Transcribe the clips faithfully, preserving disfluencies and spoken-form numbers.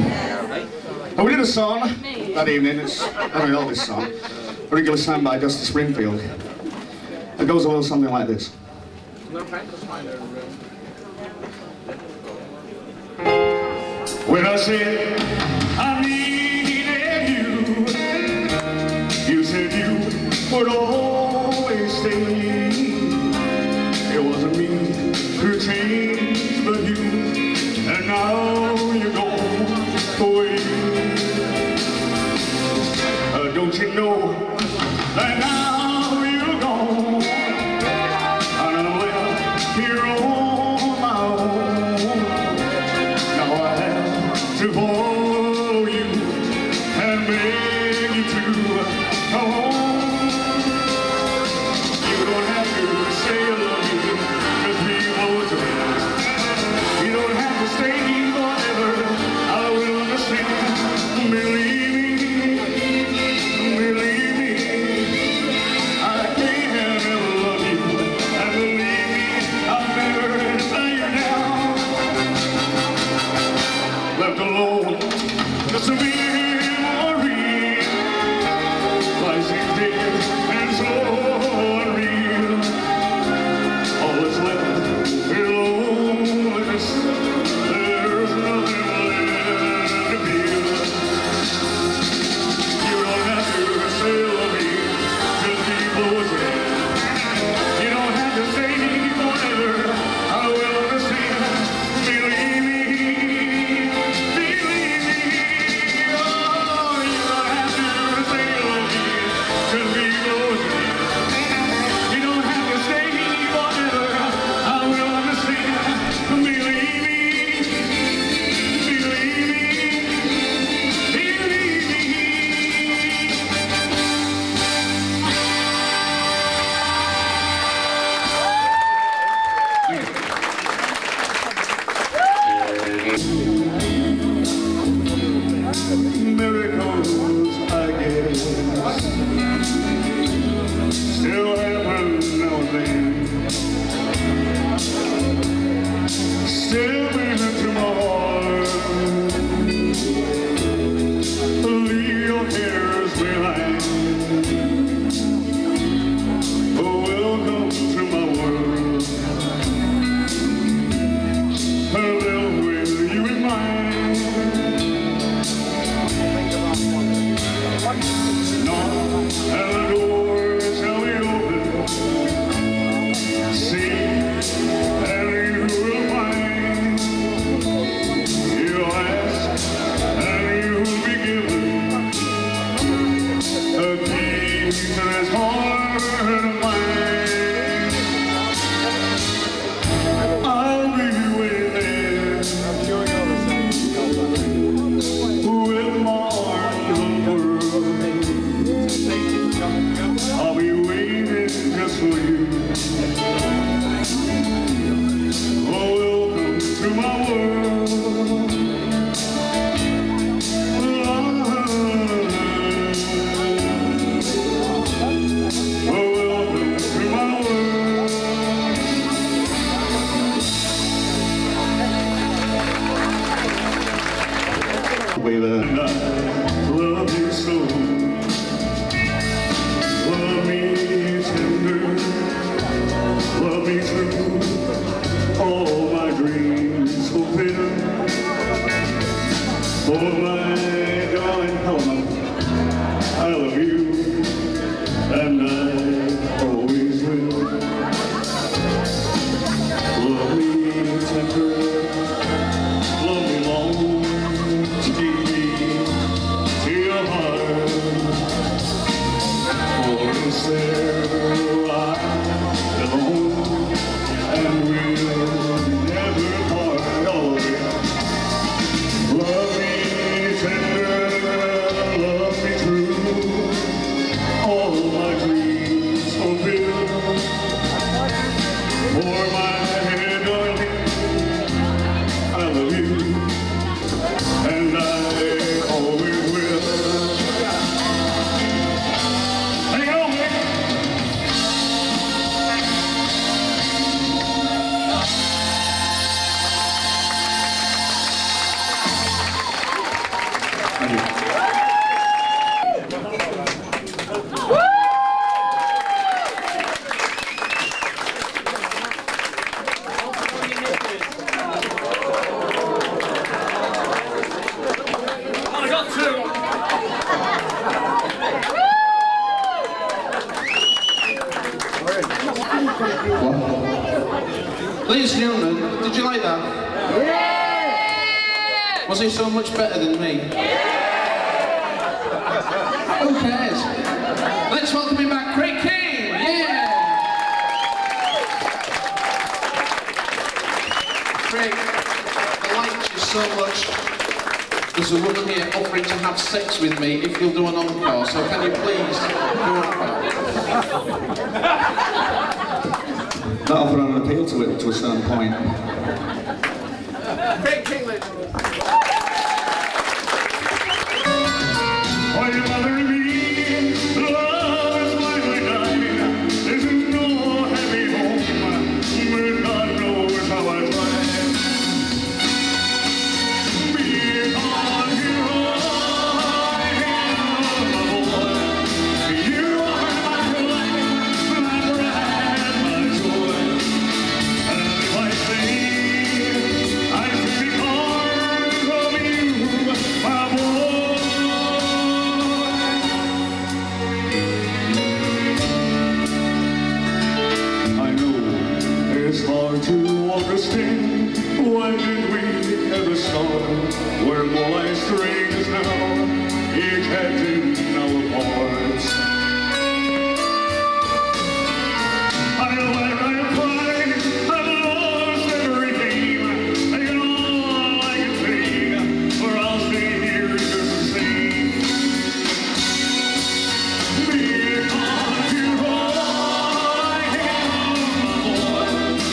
And we did a song that evening. It's an Elvis song, originally sung by Dusty Springfield. It goes a little something like this. When I said I needed you, you said you would always stay. It wasn't me who changed, but you, and now you're gone away. Uh, don't you know that now you're gone, and I'm left here on my own. Now I have to follow you and beg you to come home. You don't have to say you love me, 'cause people do. You don't have to stay forever, I will understand. Believe me, believe me, I can't ever love you, and believe me, I'll never let you down. Left alone, just a memory, lies dead and so unreal. All that's left is loneliness. There's nothing left to feel. You don't have to say love me, 'cause people say. You don't have to stay forever, I will understand. Believe me, believe me. Oh, you don't have to say love me, 'cause people say. You don't have to stay forever, I will understand. Believe me, believe me, believe me. Miracles, I guess, still happen now and then. Still into my heart. Leave your cares behind. Oh, welcome to my world. A little with you in mind. Knock at the door, shall we open? See, and you will find. You'll ask, and you will be given a key to this heart of mine. I'll be waiting there with my arms unfurled. I'll be waiting just for you. Oh, welcome to my world. Oh, welcome to my world. Baby, and I love you so. Love me tender, love me true. All my dreams fulfill. Oh, my darling Helen, I love you, and I always will. Love me tender, love me long, take me to your heart. For it's there I belong, and we'll never part. Oh, love me tender, Was he so much better than me? Who cares? Let's welcome him back, Craig King! Yeah! Craig, I like you so much. There's a woman here offering to have sex with me if you'll do an encore, so can you please do an encore? That offer an appeal to it to a certain point. Craig King, ladies. To understand, why did we ever start? We're more like strangers now, each acting our parts. I know that I have cried, I've lost every game, taken all I can take, or I'll stay here just the same. Because you're all I have, my boy.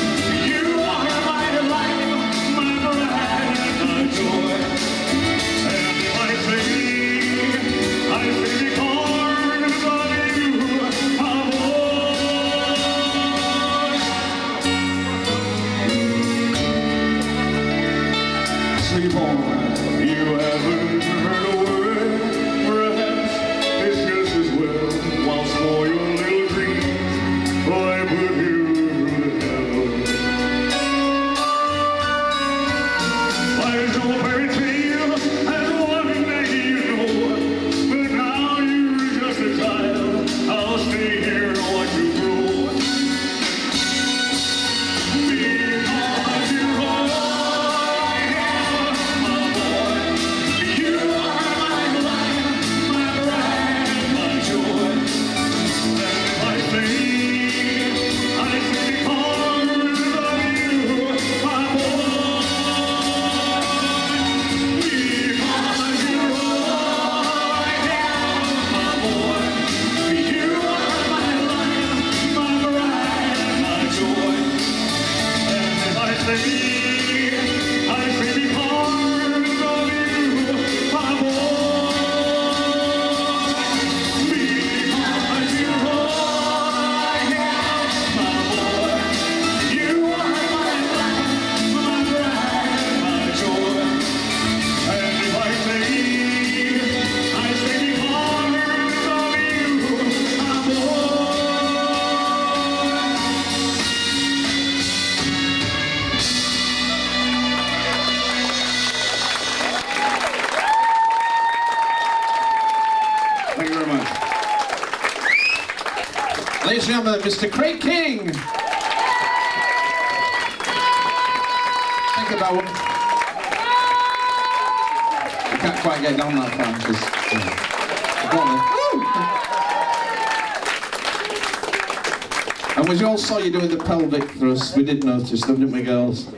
Sleep on, you haven't heard a word. Perhaps it's just as well. Whilst for your little dreams, I put you through the hell. There's no fairy tale, as one day you know. But now you're just a child. I'll stay here and watch you grow. Because you're all Thank you very much. Ladies and gentlemen, Mister Craig King! Think about one. I can't quite get down that far because... Uh, and we all saw you doing the pelvic thrust. We did notice them, didn't we, girls?